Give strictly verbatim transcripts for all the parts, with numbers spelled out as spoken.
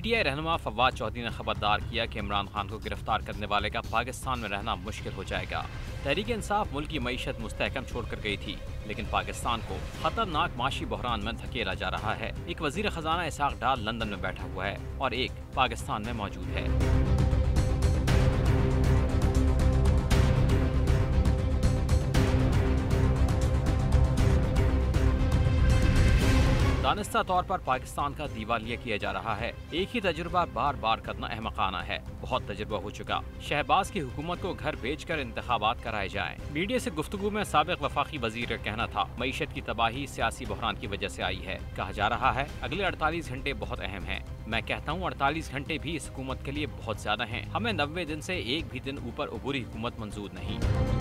PTI रहनुमा फवाद चौधरी ने खबरदार किया कि इमरान खान को गिरफ्तार करने वाले का पाकिस्तान में रहना मुश्किल हो जाएगा। तहरीक इंसाफ मुल्क की मईशत मुस्तहकम छोड़कर गई थी, लेकिन पाकिस्तान को खतरनाक माशी बहरान में धकेला जा रहा है। एक वजीर खजाना इसाक डार लंदन में बैठा हुआ है और एक पाकिस्तान में मौजूद है। दानिस्ता तौर पर पाकिस्तान का दिवालिया किया जा रहा है। एक ही तजुर्बा बार बार करना अहमकाना है। बहुत तजुर्बा हो चुका। शहबाज की हुकूमत को घर बेचकर इंतखाबात कराए जाएं। मीडिया से गुफ्तगू में साबिक वफाकी वजीर का कहना था, मईशत की तबाही सियासी बहरान की वजह से आई है। कहा जा रहा है अगले अड़तालीस घंटे बहुत अहम हैं। मैं कहता हूँ अड़तालीस घंटे भी इस हुकूमत के लिए बहुत ज्यादा हैं। हमें नब्बे दिन से एक भी दिन ऊपर अबूरी हुकूमत मंजूर नहीं।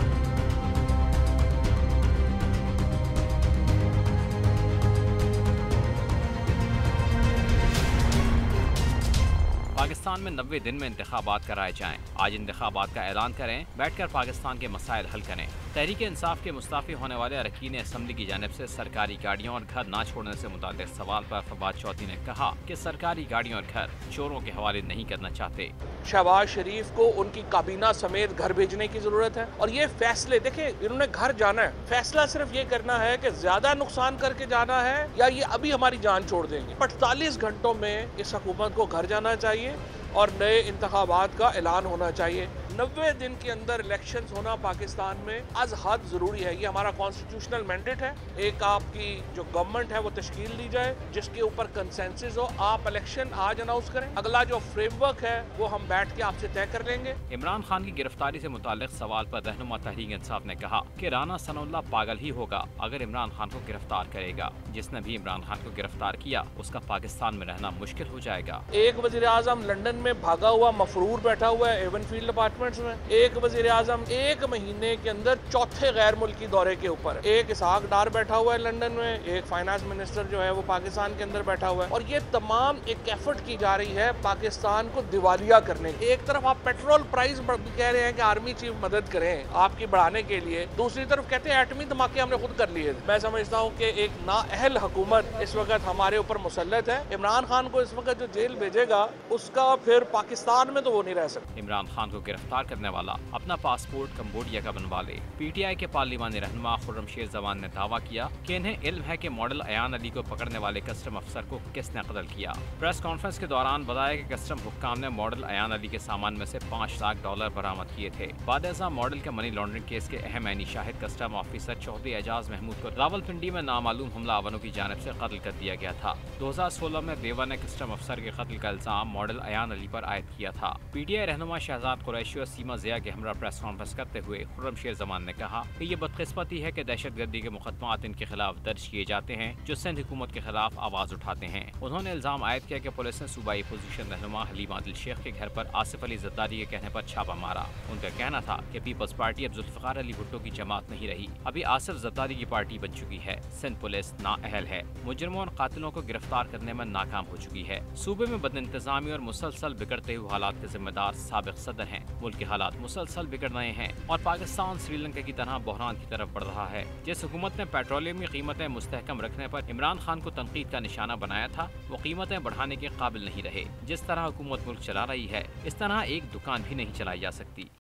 पाकिस्तान में नब्बे दिन में इंतखाबात कराए जाएं। आज इंतखाबात का ऐलान करें, बैठकर पाकिस्तान के मसाइल हल करें। तहरीक इंसाफ के मुस्ताफी होने वाले अरकान असम्बली की जानिब से सरकारी गाड़ियों और घर न छोड़ने से मुताल्लिक सवाल पर फवाद चौधरी ने कहा कि सरकारी गाड़ियों और घर चोरों के हवाले नहीं करना चाहते। शहबाज शरीफ को उनकी काबीना समेत घर भेजने की जरूरत है और ये फैसले देखिए, इन्होंने घर जाना है। फैसला सिर्फ ये करना है कि ज्यादा नुकसान करके जाना है या ये अभी हमारी जान छोड़ देंगे। अड़तालीस घंटों में इस हुकूमत को घर जाना चाहिए और नए इंतखाबात का ऐलान होना चाहिए। नब्बे दिन के अंदर इलेक्शन होना पाकिस्तान में अज हद जरूरी है। ये हमारा कॉन्स्टिट्यूशनल मैंडेट है। एक आपकी जो गवर्नमेंट है वो तश्कील दी जाए जिसके ऊपर कंसेंसस हो। आप इलेक्शन आज अनाउंस करें, अगला जो फ्रेमवर्क है वो हम बैठ के आपसे तय कर लेंगे। इमरान खान की गिरफ्तारी से मुताल्लिक सवाल पर रहनुमा तहरीक इंसाफ ने कहा कि राना सनाउल्लाह पागल ही होगा अगर इमरान खान को गिरफ्तार करेगा। जिसने भी इमरान खान को गिरफ्तार किया उसका पाकिस्तान में रहना मुश्किल हो जाएगा। एक वजीर आजम लंदन में भागा हुआ मफरूर बैठा हुआ है एवनफील्ड अपार्टमेंट्स में। एक वजीर आजम एक महीने के अंदर चौथे गैर मुल्की दौरे के ऊपर। एक इसाक डार बैठा हुआ है लंदन में। एक फाइनेंस मिनिस्टर जो है वो पाकिस्तान के अंदर बैठा हुआ है। और ये तमाम एक एफर्ट की जा रही है पाकिस्तान को दिवालिया करने की। एक तरफ आप पेट्रोल प्राइस कह रहे हैं कि आर्मी चीफ मदद करें आपकी बढ़ाने के लिए, दूसरी तरफ कहते हैं एटमी धमाके हमने खुद कर लिए। मैं समझता हूँ कि एक नाअहल हुकूमत इस वक्त हमारे ऊपर मुसल्लत है। इमरान खान को इस वक्त जो जेल भेजेगा उसका फिर पाकिस्तान में तो वो नहीं रह सकता। इमरान खान को गिरफ्तार करने वाला अपना पासपोर्ट कंबोडिया का बनवा ले। पीटीआई के पार्लिमानी रहनुमा खुर्रमशेर जवान ने दावा किया कि इन्हें इल्म है कि मॉडल अयान अली को पकड़ने वाले कस्टम अफसर को किसने कत्ल किया। प्रेस कॉन्फ्रेंस के दौरान बताया कि कस्टम हुक्काम ने मॉडल अयान अली के सामान में से पाँच लाख डॉलर बरामद किए थे। बादशाह मॉडल के मनी लॉन्ड्रिंग केस के अहम ऐनी शाहिद कस्टम ऑफिसर चौधरी एजाज महमूद को रावलपिंडी में नामालूम हमलावरों की जानिब से कत्ल कर दिया गया था। दो हजार सोलह में बेवा ने कस्टम अफसर के कत्ल का इल्जाम मॉडल अयान अली पर आयद किया था। पीटीआई रहनुमा शहजाद कुरैशी और सीमा ज़िया के हमरा प्रेस कॉन्फ्रेंस करते हुए खुर्रमशेर जमान ने कहा कि ये बदकिस्मती है कि दहशतगर्दी के मुकदमात इनके खिलाफ दर्ज किए जाते हैं जो सिंध हुकूमत के खिलाफ आवाज उठाते हैं। उन्होंने इल्जाम आयद किया कि पुलिस ने सूबाई अपोजिशन रहनुमा हलीमा आदिल शेख के घर पर आसिफ अली जरदारी के कहने पर छापा मारा। उनका कहना था कि पीपल्स पार्टी अब जुल्फिकार अली भुट्टो की जमात नहीं रही, अभी आसिफ जरदारी की पार्टी बन चुकी है। सिंध पुलिस नाअहल है, मुजरिमों और कातिलों को गिरफ्तार करने में नाकाम हो चुकी है। सूबे में बदइंतजामी और मुसलसल बिगड़ते हुए हालात के जिम्मेदार साबिक सदर हैं। मुल्क के हालात मुसलसल बिगड़ रहे हैं और पाकिस्तान श्रीलंका की तरह बहरान की तरफ बढ़ रहा है। जिस हुकूमत ने पेट्रोलियम की कीमतें मुस्तहकम रखने पर इमरान खान को तनकीद का निशाना बनाया था, वो कीमतें बढ़ाने के काबिल नहीं रहे। जिस तरह हुकूमत मुल्क चला रही है, इस तरह एक दुकान भी नहीं चलाई जा सकती।